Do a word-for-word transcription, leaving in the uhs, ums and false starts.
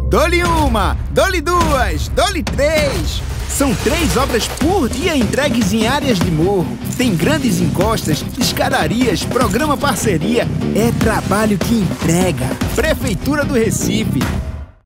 Dole uma, dole duas, dole três. São três obras por dia entregues em áreas de morro. Tem grandes encostas, escadarias, programa parceria. É trabalho que entrega. Prefeitura do Recife.